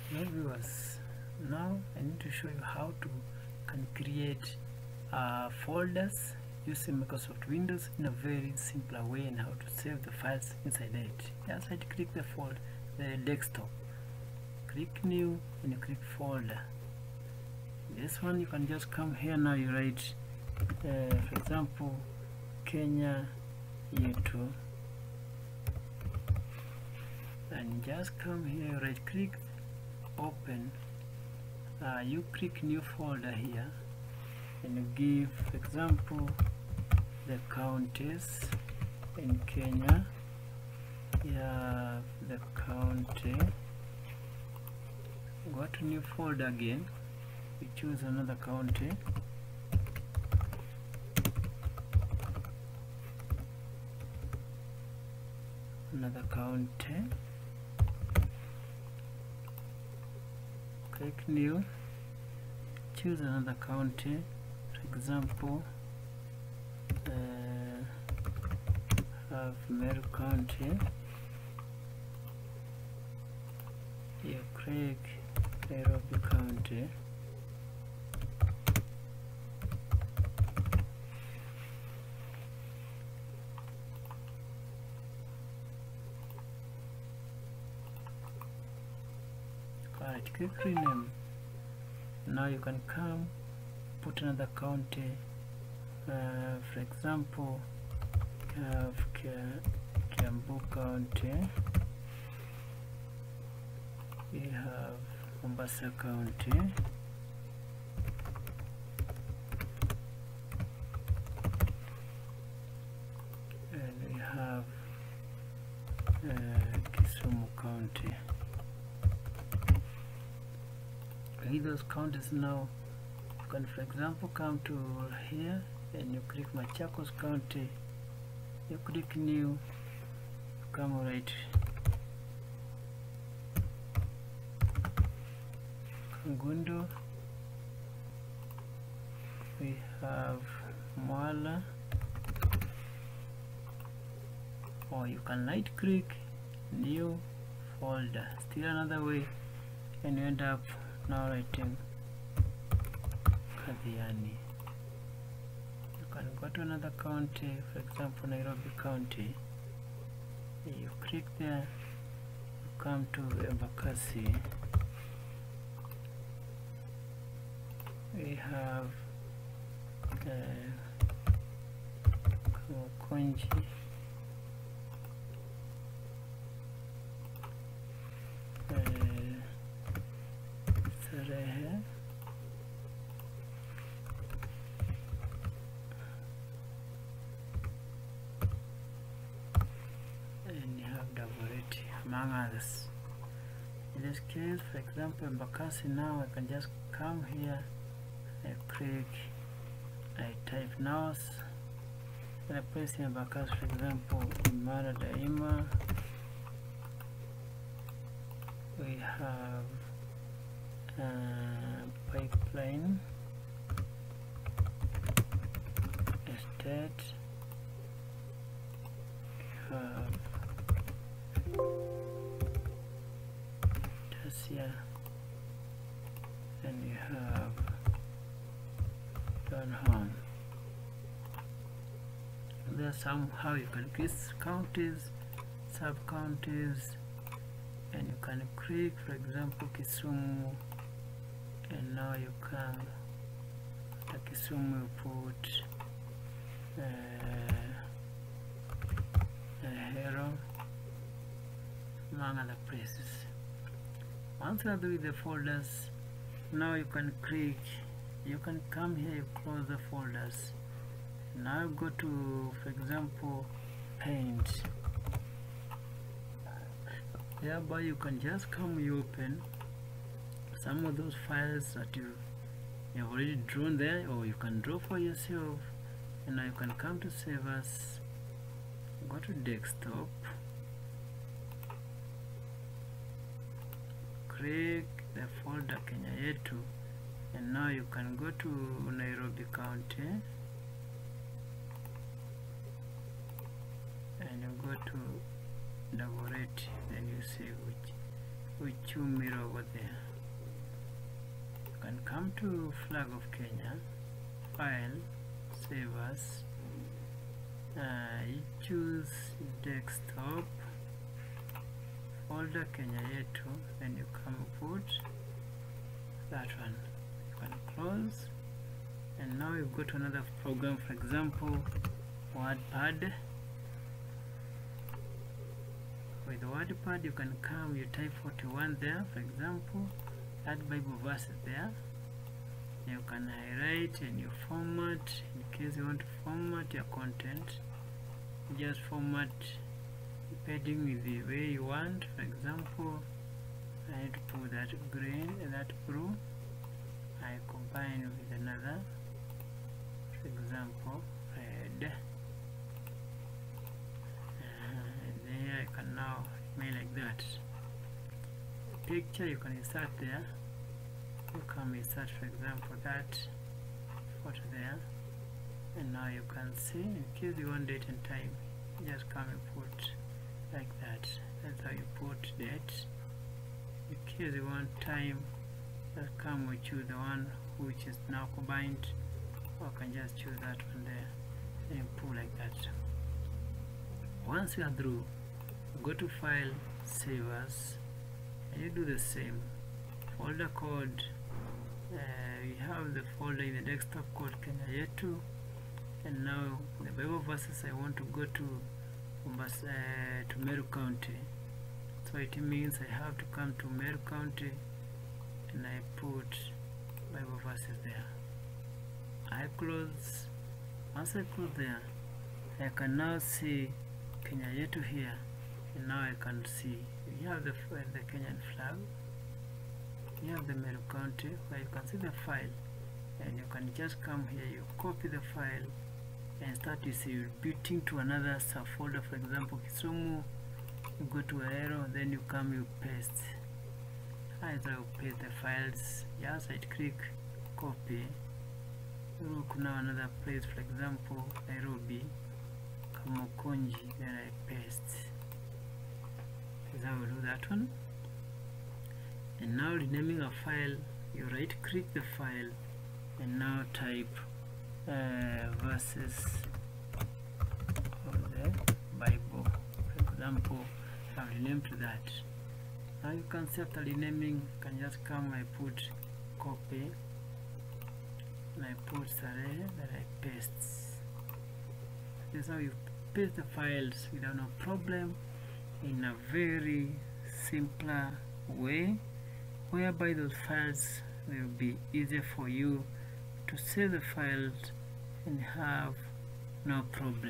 Now viewers, now I need to show you how to create folders using Microsoft Windows in a very simpler way, and how to save the files inside it. Just right click the desktop, click new, and you click folder. This one you can just come here. Now you write for example Kenya Yetu, and just come here, right click, open. You click new folder here, and you give, for example, the counties in Kenya. You have the county. Go to new folder again, you choose another county, click new, choose another county, for example have Meru County. You click Nairobi County, right click rename. Now you can come put another county, for example have Kiambu County, we have Mombasa County, and we have Kisumu County. With those counties, now you can, for example, come to here and you click Machakos County, you click new, come right Kangundo, we have Mwala, or you can right click new folder, still another way, and you end up now writing Kathiani. You can go to another county, for example Nairobi County, you click there, you come to Embakasi, we have Konji, Sarehe, and you have Dagoretti, among others. In this case, for example, Embakasi, now I can just come here, I click, I type NAOS, and I place in Embakasi, for example, Imara Daima, we have Pipeline Estate, we have Tasia, and we have Donholm. There's somehow you can create counties, sub-counties, and you can click, for example, Kisumu, and now you can after Kisumu you put Ahero, among other places. Once you are done with the folders, now you can click, you can come here, you close the folders. Now go to, for example, Paint. Thereby you can just come, you open some of those files that you have already drawn there, or you can draw for yourself, and now you can come to Save As, go to Desktop, click the folder Kenya Yetu, and now you can go to Nairobi County, and you go to Dagoretti, then you see which Uchumi over there. You can come to Flag of Kenya, File, Save As. You choose desktop, folder Kenya Yetu, then you come put that one. You can close, and now you go to another program, for example WordPad. With WordPad you can come, you type 41 there, for example, add Bible verses there. You can highlight and you format. In case you want to format your content, you just format depending with the way you want. For example, I need to put that green, that blue, I combine with another, for example red, and there I can now make like that. Picture you can insert there. You come insert, for example, that photo there, and now you can see, in case you want date and time, you just come and put like that. That's how you put date. In case you want time, just come and choose the one which is now combined, or can just choose that one there and pull like that. Once you are through, go to File, Save As, and you do the same. Folder code, we have the folder in the desktop called Kenya Yetu, and now the Bible verses I want to go to Meru County, so it means I have to come to Meru County, and I put Bible verses there. I close. Once I close there, I can now see Kenya Yetu here, and now I can see we have the Kenyan flag. You have the Meru County, where you can see the file, and you can just come here, you copy the file and start distributing to another subfolder. For example, Kisumu, you go to Ahero, then you come, you paste. As I paste the files, just right click, copy. Look now another place, for example Nairobi, Kamukunji, then I paste. As I will do that one. And now renaming a file, you right click the file and now type verses of the Bible, for example. I've renamed to that. Now you can see after renaming, you can just come, I put copy, and I put Sarehe, then I paste. This is how you paste the files without no problem, in a very simpler way, whereby those files will be easier for you to save the files and have no problems.